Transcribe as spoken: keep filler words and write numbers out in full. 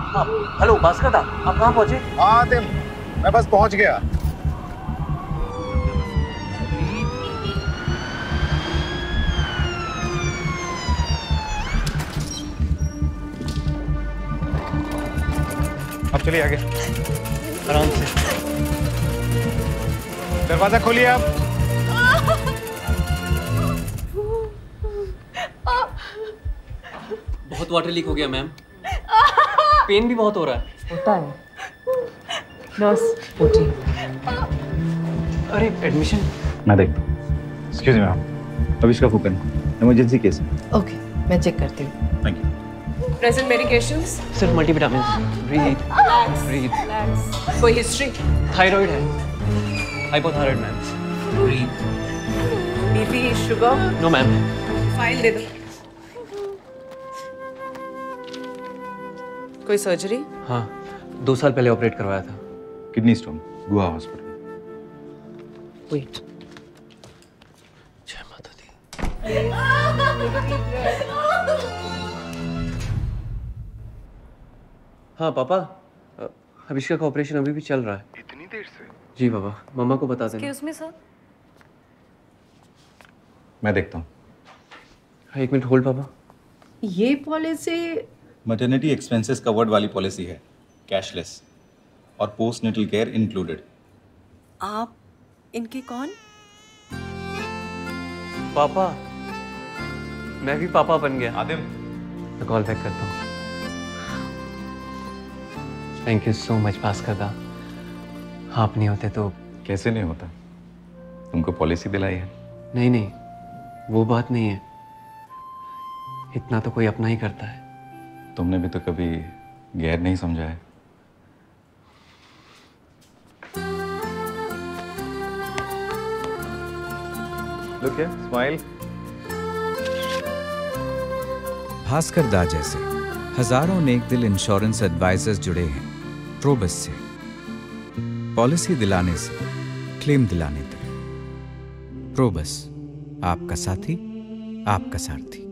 हाँ, हेलो भास्कर दा, आप कहाँ पहुँचे? हाँ आतिम, मैं बस पहुँच गया। अब चलिए आगे। आराम से। दरवाजा खोलिए आप। बहुत वाटर लीक हो गया मैम। पेन भी बहुत हो रहा है। होता है। Nurse, OT. अरे एडमिशन। मैं देखता हूँ। Excuse me ma'am, Avishka Phukan, emergency case है। ओके, मैं चेक करती हूँ। Thank you. Present medications. सिर्फ मल्टीविटामिन। Breathe breathe. कोई हिस्ट्री? थायराइड है। Hypothyroid ma'am. Breathe. BP, sugar? No ma'am. File दे दो। कोई सर्जरी? हाँ, दो साल पहले ऑपरेट करवाया था। Kidney stone, Guha hospital. Wait. जय माता दी। हाँ पापा, अभिषेक का ऑपरेशन अभी भी चल रहा है। इतनी देर से? जी पापा, मम्मा को बता देना। Excuse me, sir. मैं देखता हूँ। हाँ, एक मिनट होल्ड पापा। ये पॉलिसी मैटरनिटी एक्सपेंसेस कवर्ड वाली पॉलिसी है, कैशलेस और पोस्ट नेटल केयर इंक्लूडेड। आप इनके कौन? पापा, मैं भी पापा बन गया। आदिम, मैं कॉल बैक करता हूँ। Thank you so much Bhaskar da. आप नहीं होते तो। कैसे नहीं होता? तुमको पॉलिसी दिलाई है। नहीं नहीं, वो बात नहीं है। इतना तो कोई अपना ही करता है। तुमने भी तो कभी गैर नहीं समझा है। Look here, smile. भास्कर दा जैसे हजारों नेक दिल इंश्योरेंस एडवाइजर्स जुड़े हैं प्रोबस से, पॉलिसी दिलाने से क्लेम दिलाने तक। प्रोबस, आपका साथी, आपका सारथी।